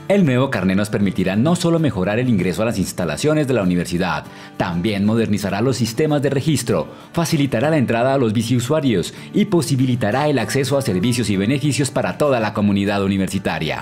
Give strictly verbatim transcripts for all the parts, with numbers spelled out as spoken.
El nuevo carné nos permitirá no solo mejorar el ingreso a las instalaciones de la universidad, también modernizará los sistemas de registro, facilitará la entrada a los biciusuarios y posibilitará el acceso a servicios y beneficios para toda la comunidad universitaria.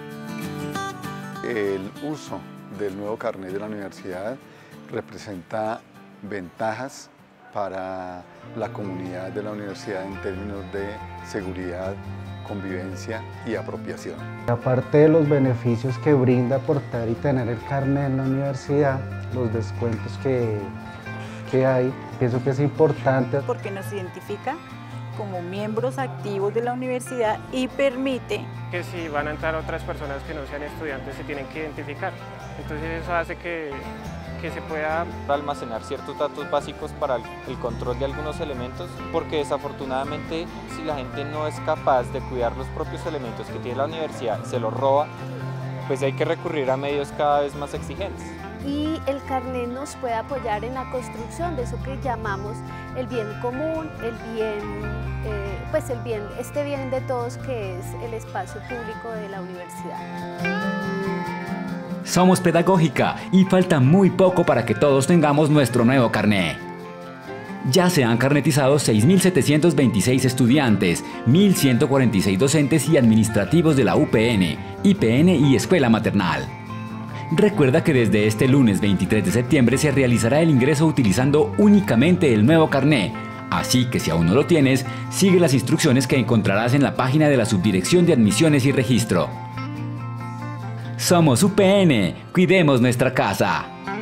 El uso del nuevo carné de la universidad representa ventajas para la comunidad de la universidad en términos de seguridad, convivencia y apropiación. Aparte de los beneficios que brinda portar y tener el carnet en la universidad, los descuentos que, que hay, pienso que es importante. Porque nos identifica como miembros activos de la universidad y permite que si van a entrar otras personas que no sean estudiantes se tienen que identificar. Entonces eso hace que que se pueda almacenar ciertos datos básicos para el control de algunos elementos, porque desafortunadamente si la gente no es capaz de cuidar los propios elementos que tiene la universidad, se los roba, pues hay que recurrir a medios cada vez más exigentes. Y el carnet nos puede apoyar en la construcción de eso que llamamos el bien común, el bien, eh, pues el bien, este bien de todos que es el espacio público de la universidad. Somos Pedagógica y falta muy poco para que todos tengamos nuestro nuevo carné. Ya se han carnetizado seis mil setecientos veintiséis estudiantes, mil ciento cuarenta y seis docentes y administrativos de la U P N, I P N y Escuela Maternal. Recuerda que desde este lunes veintitrés de septiembre se realizará el ingreso utilizando únicamente el nuevo carné, así que si aún no lo tienes, sigue las instrucciones que encontrarás en la página de la Subdirección de Admisiones y Registro. Somos U P N, cuidemos nuestra casa.